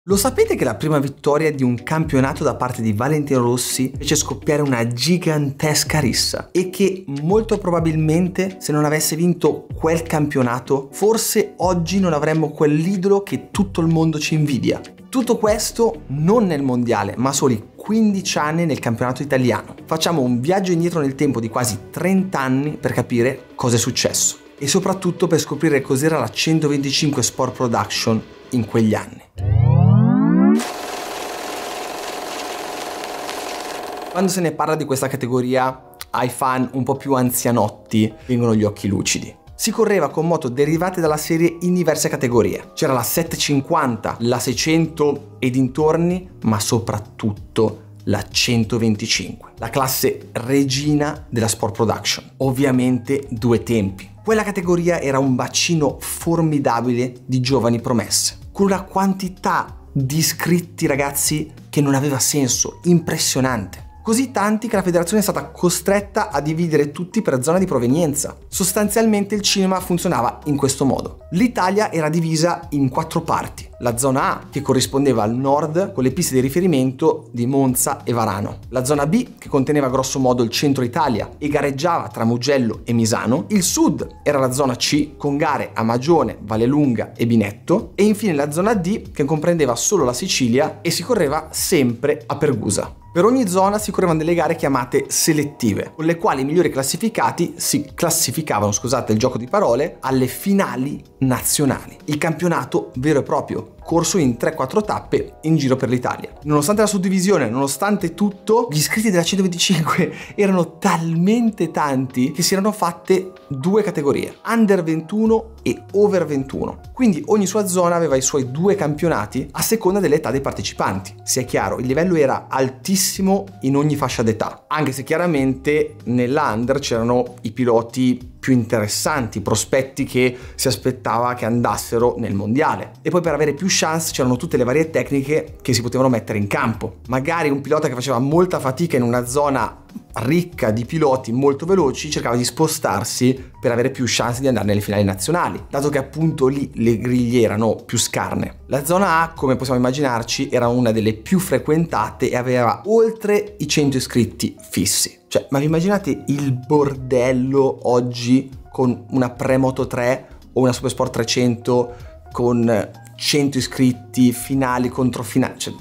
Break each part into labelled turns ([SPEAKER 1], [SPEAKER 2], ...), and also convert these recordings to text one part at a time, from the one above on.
[SPEAKER 1] Lo sapete che la prima vittoria di un campionato da parte di Valentino Rossi fece scoppiare una gigantesca rissa e che molto probabilmente se non avesse vinto quel campionato forse oggi non avremmo quell'idolo che tutto il mondo ci invidia. Tutto questo non nel mondiale ma soli 15 anni nel campionato italiano. Facciamo un viaggio indietro nel tempo di quasi 30 anni per capire cosa è successo e soprattutto per scoprire cos'era la 125 Sport Production in quegli anni. Quando se ne parla di questa categoria, ai fan un po' più anzianotti vengono gli occhi lucidi. Si correva con moto derivate dalla serie in diverse categorie. C'era la 750, la 600 e dintorni, ma soprattutto la 125, la classe regina della Sport Production. Ovviamente due tempi. Quella categoria era un bacino formidabile di giovani promesse, con una quantità di iscritti ragazzi che non aveva senso, impressionante. Così tanti che la federazione è stata costretta a dividere tutti per zona di provenienza. Sostanzialmente il cinema funzionava in questo modo. L'Italia era divisa in 4 parti. La zona A, che corrispondeva al nord con le piste di riferimento di Monza e Varano. La zona B, che conteneva grosso modo il centro Italia e gareggiava tra Mugello e Misano. Il sud era la zona C, con gare a Magione, Vallelunga e Binetto. E infine la zona D, che comprendeva solo la Sicilia e si correva sempre a Pergusa. Per ogni zona si correvano delle gare chiamate selettive, con le quali i migliori classificati si classificavano, scusate il gioco di parole, alle finali nazionali. Il campionato vero e proprio, corso in 3-4 tappe in giro per l'Italia. Nonostante la suddivisione, nonostante tutto, gli iscritti della 125 erano talmente tanti che si erano fatte 2 categorie, Under 21 e Over 21. Quindi ogni sua zona aveva i suoi 2 campionati a seconda dell'età dei partecipanti. Sia chiaro, il livello era altissimo in ogni fascia d'età, anche se chiaramente nell'Under c'erano i piloti più interessanti, prospetti che si aspettava che andassero nel mondiale. E poi per avere più chance c'erano tutte le varie tecniche che si potevano mettere in campo. Magari un pilota che faceva molta fatica in una zona ricca di piloti molto veloci cercava di spostarsi per avere più chance di andare nelle finali nazionali, dato che appunto lì le griglie erano più scarne. La zona A, come possiamo immaginarci, era una delle più frequentate e aveva oltre i 100 iscritti fissi. Cioè, ma vi immaginate il bordello oggi con una Premoto 3 o una Supersport 300 con 100 iscritti, finali contro finali, cioè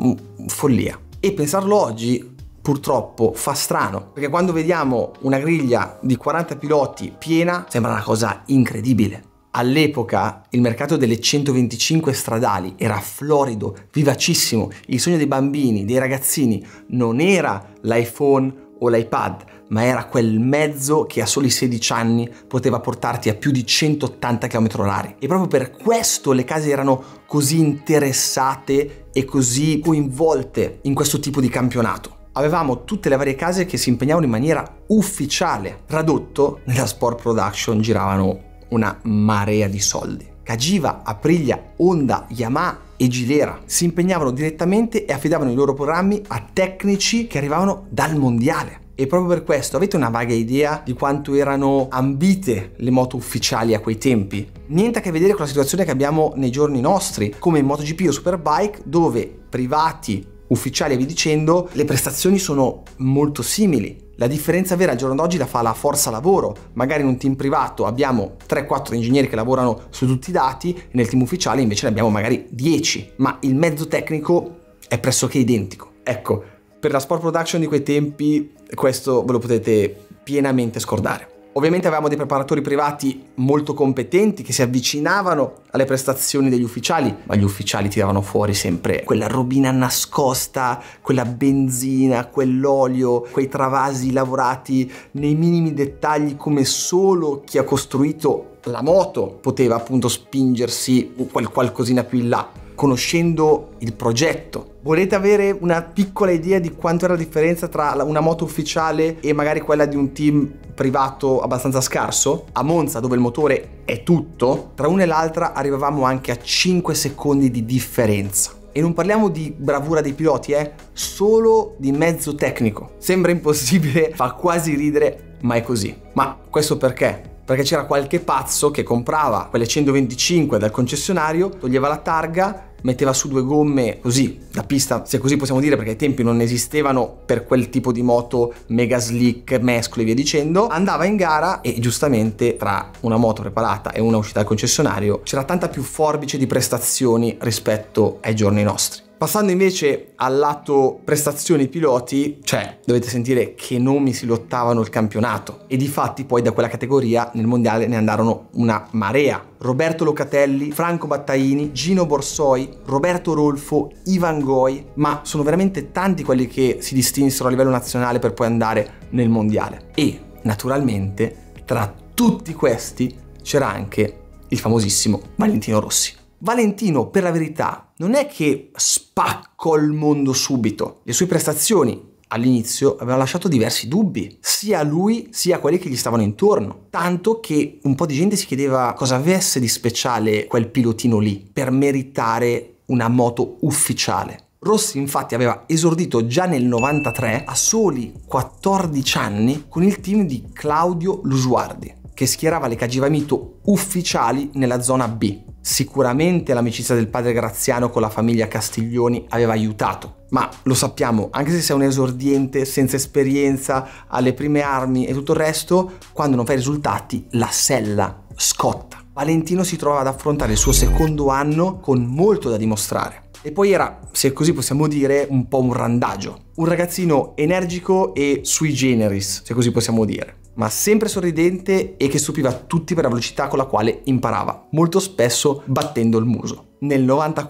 [SPEAKER 1] follia. E pensarlo oggi purtroppo fa strano, perché quando vediamo una griglia di 40 piloti piena sembra una cosa incredibile. All'epoca il mercato delle 125 stradali era florido, vivacissimo. Il sogno dei bambini, dei ragazzini non era l'iPhone o l'iPad, ma era quel mezzo che a soli 16 anni poteva portarti a più di 180 km/h. E proprio per questo le case erano così interessate e così coinvolte in questo tipo di campionato. Avevamo tutte le varie case che si impegnavano in maniera ufficiale. Tradotto, nella Sport Production giravano una marea di soldi. Cagiva, Aprilia, Honda, Yamaha e Gilera si impegnavano direttamente e affidavano i loro programmi a tecnici che arrivavano dal mondiale. E proprio per questo avete una vaga idea di quanto erano ambite le moto ufficiali a quei tempi? Niente a che vedere con la situazione che abbiamo nei giorni nostri, come in MotoGP o Superbike, dove privati, ufficiali e via dicendo, le prestazioni sono molto simili. La differenza vera al giorno d'oggi la fa la forza lavoro. Magari in un team privato abbiamo 3-4 ingegneri che lavorano su tutti i dati e nel team ufficiale invece ne abbiamo magari 10, ma il mezzo tecnico è pressoché identico. Ecco, per la Sport Production di quei tempi questo ve lo potete pienamente scordare. Ovviamente avevamo dei preparatori privati molto competenti che si avvicinavano alle prestazioni degli ufficiali, ma gli ufficiali tiravano fuori sempre quella robina nascosta, quella benzina, quell'olio, quei travasi lavorati nei minimi dettagli come solo chi ha costruito la moto poteva appunto spingersi qualcosina più in là, conoscendo il progetto. Volete avere una piccola idea di quanto era la differenza tra una moto ufficiale e magari quella di un team privato abbastanza scarso? A Monza, dove il motore è tutto, tra una e l'altra arrivavamo anche a 5 secondi di differenza. E non parliamo di bravura dei piloti, solo di mezzo tecnico. Sembra impossibile, fa quasi ridere, ma è così. Ma questo perché? Perché c'era qualche pazzo che comprava quelle 125 dal concessionario, toglieva la targa metteva su 2 gomme così, la pista, se così possiamo dire, perché ai tempi non esistevano per quel tipo di moto mega slick, mescoli e via dicendo, andava in gara e giustamente tra una moto preparata e una uscita dal concessionario c'era tanta più forbice di prestazioni rispetto ai giorni nostri. Passando invece al lato prestazioni piloti, cioè dovete sentire che nomi si lottavano il campionato e difatti poi da quella categoria nel mondiale ne andarono una marea. Roberto Locatelli, Franco Battaini, Gino Borsoi, Roberto Rolfo, Ivan Goi, ma sono veramente tanti quelli che si distinsero a livello nazionale per poi andare nel mondiale. E naturalmente tra tutti questi c'era anche il famosissimo Valentino Rossi. Valentino, per la verità, non è che spaccò il mondo subito. Le sue prestazioni all'inizio avevano lasciato diversi dubbi, sia a lui sia a quelli che gli stavano intorno. Tanto che un po' di gente si chiedeva cosa avesse di speciale quel pilotino lì per meritare una moto ufficiale. Rossi infatti aveva esordito già nel 93 a soli 14 anni con il team di Claudio Lusuardi, che schierava le Cagiva Mito ufficiali nella zona B. Sicuramente l'amicizia del padre Graziano con la famiglia Castiglioni aveva aiutato, ma lo sappiamo, anche se sei un esordiente senza esperienza, alle prime armi e tutto il resto, quando non fai risultati la sella scotta. Valentino si trovava ad affrontare il suo secondo anno con molto da dimostrare. E poi era, se così possiamo dire, un po' un randagio. Un ragazzino energico e sui generis, se così possiamo dire, ma sempre sorridente e che stupiva tutti per la velocità con la quale imparava, molto spesso battendo il muso. Nel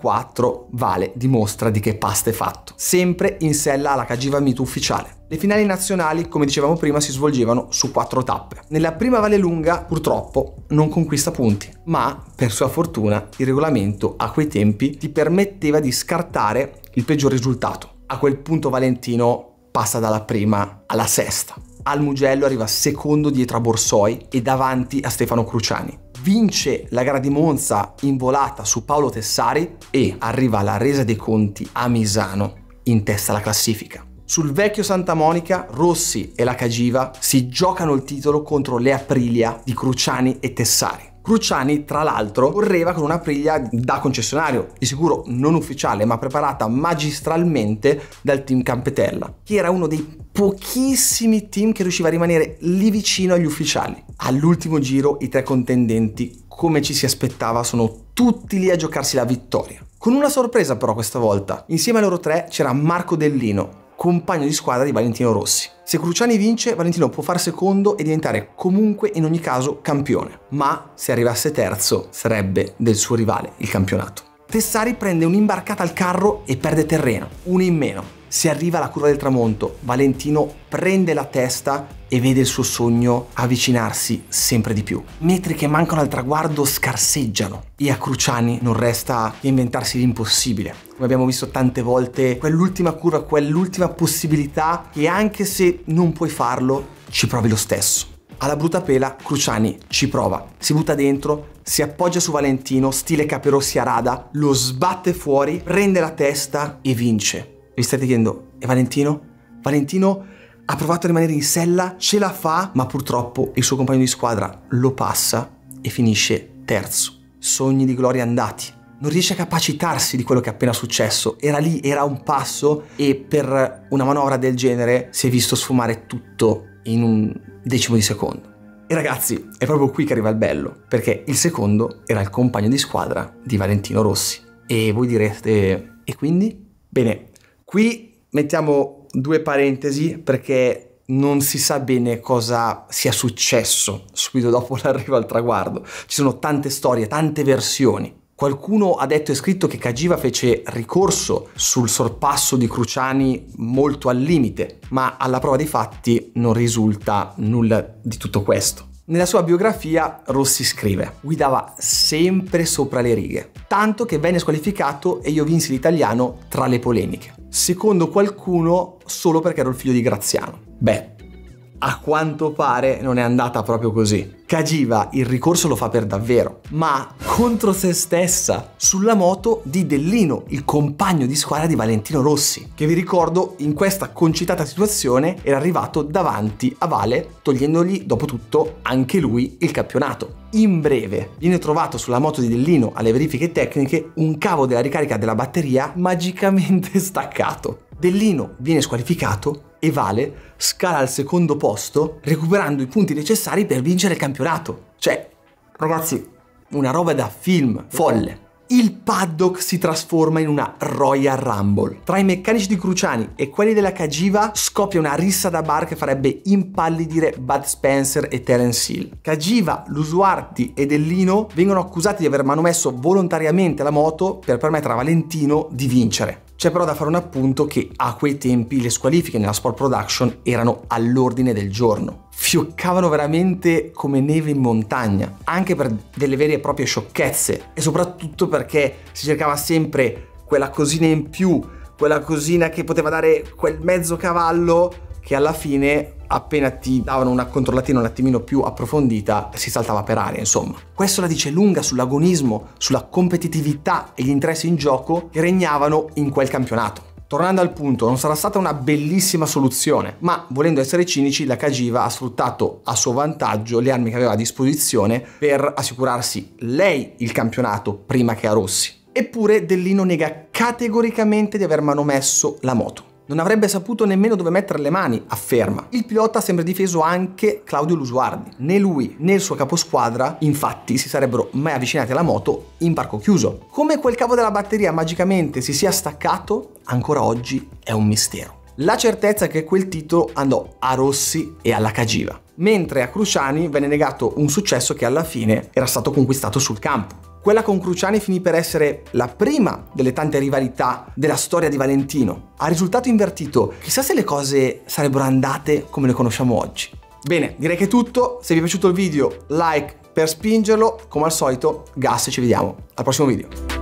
[SPEAKER 1] 94 Vale dimostra di che pasta è fatto, sempre in sella alla Cagiva Mito ufficiale. Le finali nazionali, come dicevamo prima, si svolgevano su 4 tappe. Nella prima Vallelunga, purtroppo, non conquista punti, ma per sua fortuna il regolamento a quei tempi ti permetteva di scartare il peggior risultato. A quel punto Valentino passa dalla prima alla sesta. Al Mugello arriva secondo dietro a Borsoi e davanti a Stefano Cruciani. Vince la gara di Monza in volata su Paolo Tessari e arriva alla resa dei conti a Misano in testa alla classifica. Sul vecchio Santa Monica, Rossi e la Cagiva si giocano il titolo contro le Aprilia di Cruciani e Tessari. Cruciani, tra l'altro, correva con una Aprilia da concessionario, di sicuro non ufficiale, ma preparata magistralmente dal team Campetella, che era uno dei pochissimi team che riusciva a rimanere lì vicino agli ufficiali. All'ultimo giro i 3 contendenti, come ci si aspettava, sono tutti lì a giocarsi la vittoria. Con una sorpresa però questa volta. Insieme a loro 3 c'era Marco Dellino, compagno di squadra di Valentino Rossi. Se Cruciani vince, Valentino può far secondo e diventare comunque in ogni caso campione, ma se arrivasse terzo sarebbe del suo rivale il campionato. Tessari prende un'imbarcata al carro e perde terreno, uno in meno. Si arriva alla curva del tramonto, Valentino prende la testa e vede il suo sogno avvicinarsi sempre di più. Metri che mancano al traguardo scarseggiano e a Cruciani non resta che inventarsi l'impossibile. Come abbiamo visto tante volte, quell'ultima curva, quell'ultima possibilità che anche se non puoi farlo, ci provi lo stesso. Alla brutta pela, Cruciani ci prova, si butta dentro, si appoggia su Valentino, stile Capirossi a rada, lo sbatte fuori, prende la testa e vince. Vi state chiedendo, e Valentino? Valentino ha provato a rimanere in sella, ce la fa, ma purtroppo il suo compagno di squadra lo passa e finisce terzo. Sogni di gloria andati. Non riesce a capacitarsi di quello che è appena successo. Era lì, era a un passo e per una manovra del genere si è visto sfumare tutto in un decimo di secondo. E ragazzi, è proprio qui che arriva il bello, perché il secondo era il compagno di squadra di Valentino Rossi. E voi direte, e quindi? Bene, qui mettiamo 2 parentesi perché non si sa bene cosa sia successo subito dopo l'arrivo al traguardo. Ci sono tante storie, tante versioni. Qualcuno ha detto e scritto che Cagiva fece ricorso sul sorpasso di Cruciani molto al limite, ma alla prova dei fatti non risulta nulla di tutto questo. Nella sua biografia Rossi scrive: guidava sempre sopra le righe, tanto che venne squalificato e io vinsi l'italiano tra le polemiche. Secondo qualcuno solo perché ero il figlio di Graziano. Beh, a quanto pare non è andata proprio così. Cagiva il ricorso lo fa per davvero, ma contro se stessa, sulla moto di Dellino, il compagno di squadra di Valentino Rossi, che vi ricordo in questa concitata situazione era arrivato davanti a Vale, togliendogli dopo tutto anche lui il campionato. In breve, viene trovato sulla moto di Dellino alle verifiche tecniche un cavo della ricarica della batteria magicamente staccato. Dellino viene squalificato e Vale scala al secondo posto recuperando i punti necessari per vincere il campionato. Cioè, ragazzi, una roba da film, folle. Il paddock si trasforma in una Royal Rumble. Tra i meccanici di Cruciani e quelli della Cagiva scoppia una rissa da bar che farebbe impallidire Bud Spencer e Terence Hill. Cagiva, Lusuardi e Dellino vengono accusati di aver manomesso volontariamente la moto per permettere a Valentino di vincere. C'è però da fare un appunto che a quei tempi le squalifiche nella Sport Production erano all'ordine del giorno. Fioccavano veramente come neve in montagna, anche per delle vere e proprie sciocchezze e soprattutto perché si cercava sempre quella cosina in più, quella cosina che poteva dare quel mezzo cavallo che alla fine, appena ti davano una controllatina un attimino più approfondita, si saltava per aria, insomma. Questo la dice lunga sull'agonismo, sulla competitività e gli interessi in gioco che regnavano in quel campionato. Tornando al punto, non sarà stata una bellissima soluzione, ma volendo essere cinici, la Cagiva ha sfruttato a suo vantaggio le armi che aveva a disposizione per assicurarsi lei il campionato prima che a Rossi. Eppure Dellino nega categoricamente di aver manomesso la moto. Non avrebbe saputo nemmeno dove mettere le mani, afferma. Il pilota sembra difeso anche Claudio Lusuardi. Né lui né il suo caposquadra, infatti, si sarebbero mai avvicinati alla moto in parco chiuso. Come quel cavo della batteria magicamente si sia staccato, ancora oggi è un mistero. La certezza è che quel titolo andò a Rossi e alla Cagiva, mentre a Cruciani venne negato un successo che alla fine era stato conquistato sul campo. Quella con Cruciani finì per essere la prima delle tante rivalità della storia di Valentino. A risultato invertito, chissà se le cose sarebbero andate come le conosciamo oggi. Bene, direi che è tutto. Se vi è piaciuto il video, like per spingerlo. Come al solito, gas e ci vediamo al prossimo video.